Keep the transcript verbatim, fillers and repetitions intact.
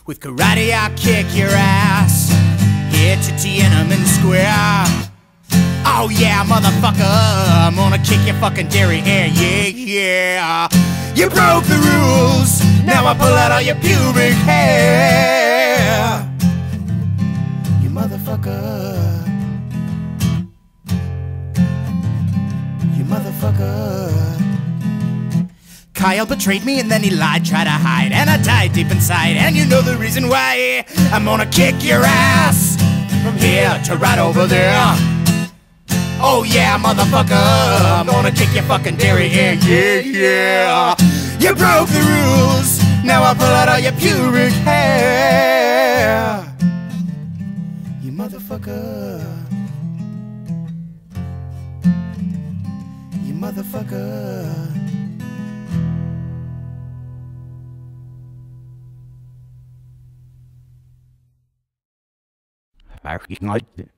With karate I'll kick your ass here to Tiananmen Square. Oh yeah, motherfucker, I'm gonna kick your fucking derriere, yeah, yeah. You broke the rules, now I pull out all your pubic hair. You motherfucker. You motherfucker. Kyle betrayed me and then he lied, tried to hide, and I died deep inside. And you know the reason why. I'm gonna kick your ass from here to right over there. Oh yeah, motherfucker, I'm gonna kick your fucking derriere, yeah, yeah. You broke the rules, now I pull out all your pubic hair. You motherfucker. You motherfucker. I like it.